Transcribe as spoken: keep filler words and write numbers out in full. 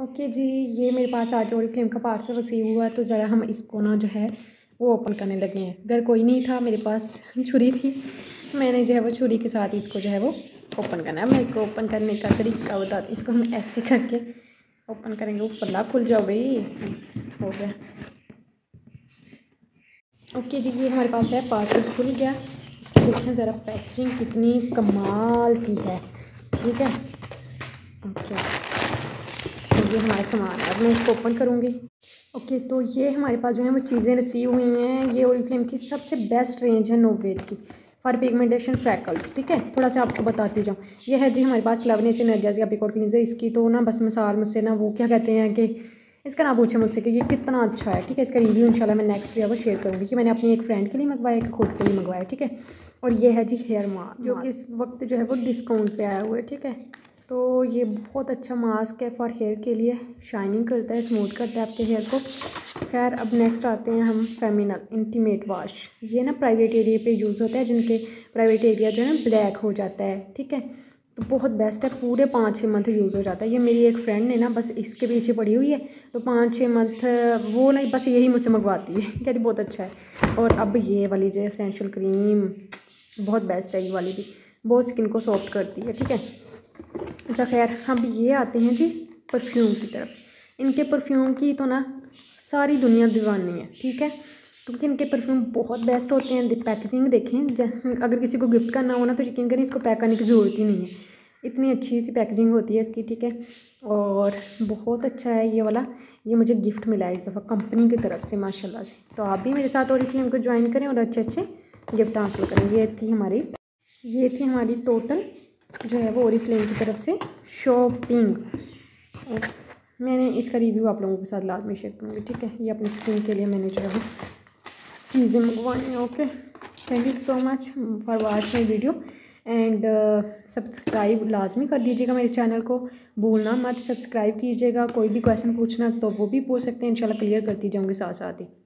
Okay जी, ये मेरे पास आज ओरिफ्लेम का पार्सल रिसीव हुआ है, तो ज़रा हम इसको ना जो है वो ओपन करने लगे हैं। अगर कोई नहीं था, मेरे पास छुरी थी, मैंने जो है वो छुरी के साथ इसको जो है वो ओपन करना है। मैं इसको ओपन करने का तरीका बताती हूँ। इसको हम ऐसे करके ओपन करेंगे, वो फल्ला खुल जाओ भाई। हो गया। ओके जी, ये हमारे पास है, पार्सल खुल गया। इसकी देखें ज़रा पैकिंग कितनी कमाल की है। ठीक है, ओके, ये हमारा सामान है। अब मैं इसको ओपन करूँगी। ओके, तो ये हमारे पास जो है वो चीज़ें रिसीव हुई हैं। ये ओरिफ्लेम की सबसे बेस्ट रेंज है नोवेज की, फॉर पिगमेंटेशन फ्रैकल्स। ठीक है, थोड़ा सा आपको बताती जाऊँ। ये है जी हमारे पास love nature energising apricot cleanser. इसकी तो ना बस मिसाल मुझसे ना वो क्या कहते हैं कि इसका ना पूछे मुझसे कि ये कितना अच्छा है। ठीक है, इसका रिव्यू इंशाल्लाह मैं नेक्स्ट जो है वो शेयर करूँगी कि मैंने अपनी एक फ्रेंड के लिए मंगवाया, एक खुद के लिए मंगवाया। ठीक है, और ये है जी हेयर मास्क, जो कि इस वक्त जो है वो डिस्काउंट पे आया हुआ है। ठीक है, तो ये बहुत अच्छा मास्क है फॉर हेयर के लिए, शाइनिंग करता है, स्मूथ करता है आपके हेयर को। खैर, अब नेक्स्ट आते हैं हम फेमिनल इंटीमेट वॉश। ये ना प्राइवेट एरिया पे यूज़ होता है, जिनके प्राइवेट एरिया जो है ना ब्लैक हो जाता है। ठीक है, तो बहुत बेस्ट है, पूरे पाँच छः मंथ यूज़ हो जाता है। ये मेरी एक फ्रेंड ने ना बस इसके पीछे पड़ी हुई है, तो पाँच छः मंथ वो नहीं बस यही मुझसे मंगवाती है, कहती बहुत अच्छा है। और अब ये वाली जो एसेंशियल क्रीम बहुत बेस्ट है, ये वाली भी बहुत स्किन को सॉफ्ट करती है। ठीक है, अच्छा खैर, अब ये आते हैं जी परफ्यूम की तरफ। इनके परफ्यूम की तो ना सारी दुनिया दीवानी है। ठीक है, क्योंकि इनके परफ्यूम बहुत बेस्ट होते हैं। पैकेजिंग देखें, अगर किसी को गिफ्ट करना हो ना तो यकीन करें इसको पैक करने की ज़रूरत ही नहीं है, इतनी अच्छी सी पैकेजिंग होती है इसकी। ठीक है, और बहुत अच्छा है ये वाला। ये मुझे गिफ्ट मिला है इस दफ़ा कंपनी की तरफ से, माशाल्लाह से। तो आप भी मेरे साथ ओरिफ्लेम को ज्वाइन करें और अच्छे अच्छे गिफ्ट हासिल करें। ये थी हमारी ये थी हमारी टोटल जो है वो ओरिफ्लेम की तरफ से शॉपिंग। मैंने इसका रिव्यू आप लोगों के साथ लाजमी शेयर करूँगी। ठीक है, ये अपनी स्किन के लिए मैंने जो है वो चीज़ें मंगवाई हैं। Okay, thank you so much for watch my video and subscribe लाजमी कर दीजिएगा मेरे चैनल को, भूलना मत, सब्सक्राइब कीजिएगा। कोई भी क्वेश्चन पूछना तो वो भी पूछ सकते हैं, इंशाल्लाह क्लियर करती जाऊँगी साथ साथ ही।